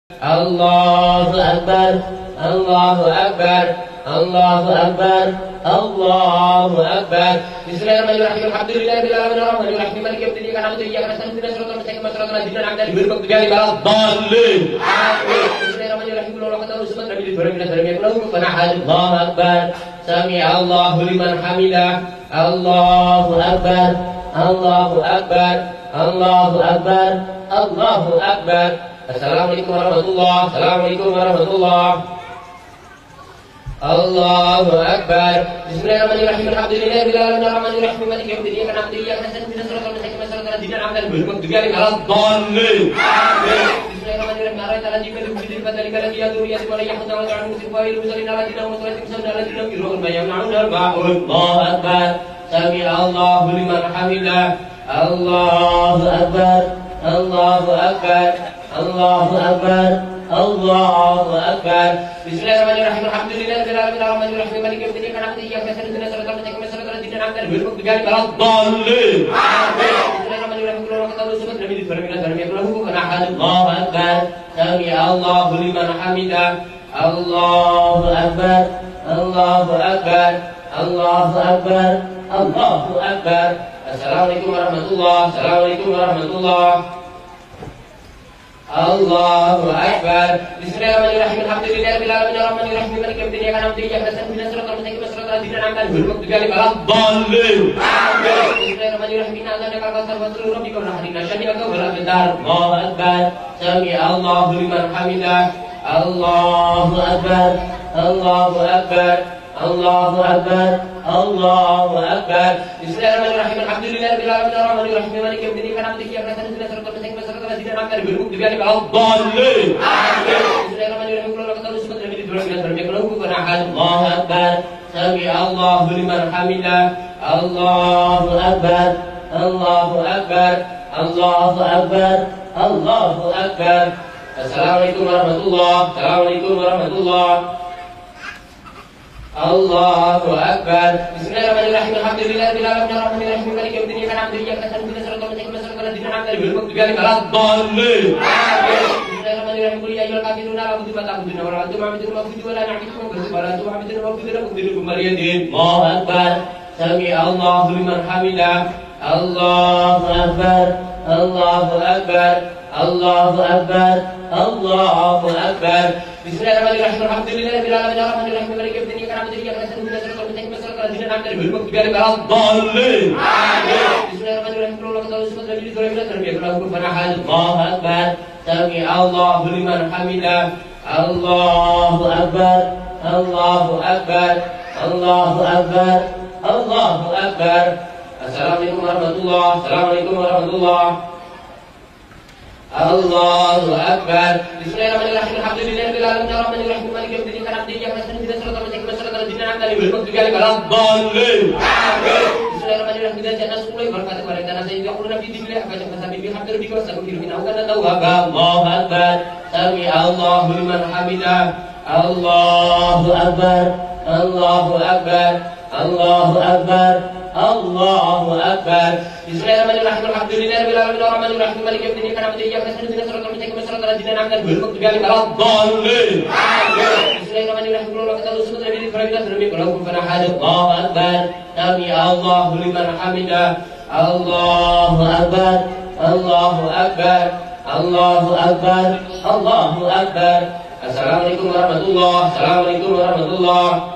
الله أكبر الله أكبر الله أكبر الله أكبر. Bismillahirrahmanirrahim. Alhamdulillahirabbil alamin arrahmanir rahim maliki yaumiddin iyyaka na'budu wa iyyaka nasta'in ihdinas siratal mustaqim siratal ladzina an'amta 'alaihim ghairil maghdubi 'alaihim waladdallin. Amin. Bismillahirrahmanirrahim. Allahu akbar. Nabi Ibrahim Allahu akbar. Sami Allahu liman hamidah. Allahu akbar. Allahu akbar. Allahu akbar. Allahu akbar. Assalamualaikum warahmatullahi. Assalamualaikum warahmatullahi. Allahu akbar. Bismillahirrahmanirrahim. Alhamdulillahirabbil alamin arrahmanir rahim maliki yaumiddin iyyaka na'budu wa iyyaka nasta'in ihdinas siratal mustaqim siratal ladzina an'amta 'alaihim ghairil maghdubi 'alaihim waladdallin. Amin. Bismillahirrahmanirrahim. Ara'aita allazi yukazzibu bil fadli kalladhi yad'u yatiman wa yahuddu wa yad'u al-musrifina musallina alladhina hum mutawallimun alladhina yurun ma yamna'una al-ma'un. Allahu akbar. Sami Allahu liman hamidah. Allahu akbar. Allahu akbar. Allahu akbar. Allahu akbar. Bismillahirrahmanirrahim. Alhamdulillahirabbil alamin arrahmanir rahim maliki yaumiddin iyyaka na'budu wa iyyaka nasta'in ihdinas siratal mustaqim siratal ladzina an'amta 'alaihim ghairil maghdubi 'alaihim waladdallin. Amin. Bismillahirrahmanirrahim. Allahu akbar. Sami Allahu liman hamidah. Allahu akbar. Allahu akbar. Allahu akbar. Allahu akbar. Assalamualaikum warahmatullahi. Assalamualaikum warahmatullahi. Allahu akbar. Bismillahirrahmanirrahim. Alhamdulillahirabbil alamin arrahmanir rahim maliki yaumiddin iyyaka na'budu wa iyyaka nasta'in ihdinas siratal mustaqim siratal ladzina an'amta 'alaihim ghairil maghdubi 'alaihim waladdallin. Amin. Bismillahirrahmanirrahim. Inna anzalnaka al-kautsar fasalli rabbika wanhar syani'aka wal abtar. Allahu akbar. Sami Allahu liman hamidah. Allahu akbar. Allahu akbar. Allahu akbar. Allahu akbar. Bismillahirrahmanirrahim. Alhamdulillahirabbil alamin arrahmanir rahim maliki yaumiddin iyyaka na'budu wa iyyaka nasta'in ihdinas siratal mustaqim siratal ladzina an'amta 'alaihim ghairil maghdubi 'alaihim waladdallin. Amin. Bismillahirrahmanirrahim. Allahu akbar. Sami Allahu liman hamidah. Allahu akbar. Allahu akbar. Allahu akbar. Allahu akbar. Assalamualaikum warahmatullahi. Assalamualaikum warahmatullahi. Allahu akbar. Bismillahirrahmanirrahim. Alhamdulillahirabbil alamin arrahmanir rahim maliki yaumiddin iyyaka na'budu wa iyyaka nasta'in ihdinas siratal mustaqim siratal ladzina an'amta 'alaihim ghairil maghdubi 'alaihim waladdallin. Amin. Bismillahirrahmanirrahim. Qul ya ayyuhal kafirun la a'budu ma ta'budun wa la antum 'abidun ma a'budu wa la na'budu ma ta'budun wa la antum 'abidun ma a'budu lakum dinukum waliyadin. Allahu akbar. Sami Allahu liman hamidah. Allahu akbar. Allahu akbar. Allahu akbar. Allahu akbar. Bismillahirrahmanirrahim. Alhamdulillahirabbil alamin arrahmanir rahim maliki yaumiddin iyyaka na'budu wa iyyaka nasta'in ihdinas siratal mustaqim siratal ladzina an'amta 'alaihim ghairil maghdubi 'alaihim waladdallin. Amin. Bismillahirrahmanirrahim. Allahu akbar. Sami Allahu liman hamidah. Allahu akbar. Allahu akbar. Allahu akbar. Allahu akbar. Assalamualaikum warahmatullahi. Assalamualaikum warahmatullahi. Allahu akbar. Bismillahirrahmanirrahim. Alhamdulillahirabbil alamin arrahmanir rahim maliki yaumiddin iyyaka na'budu wa iyyaka nasta'in ihdinas siratal mustaqim siratal ladzina an'amta 'alaihim ghairil maghdubi 'alaihim waladdallin. Amin. Bismillahirrahmanirrahim. Jannah sekolah berkata kepada tanah saya yaquluna fi dinillah baca fasabi bi hamdi rabbika wastaghfir min awwal tawwaba. Allahu akbar. Sami Allahu liman hamidah. Allahu akbar. Allahu akbar. Allahu akbar. Allahu akbar. Bismillahirrahmanirrahim. Alhamdulillahirabbil alamin arrahmanir rahim maliki yaumiddin iyyaka na'budu wa iyyaka nasta'in ihdinas siratal mustaqim siratal ladzina an'amta 'alaihim ghairil maghdubi 'alaihim waladdallin. Amin. Bismillahirrahmanirrahim. Allahu akbar. Sami Allahu liman hamidah. Allahu akbar. Allahu akbar. Allahu akbar. Allahu akbar. Assalamualaikum warahmatullahi. Assalamualaikum warahmatullahi.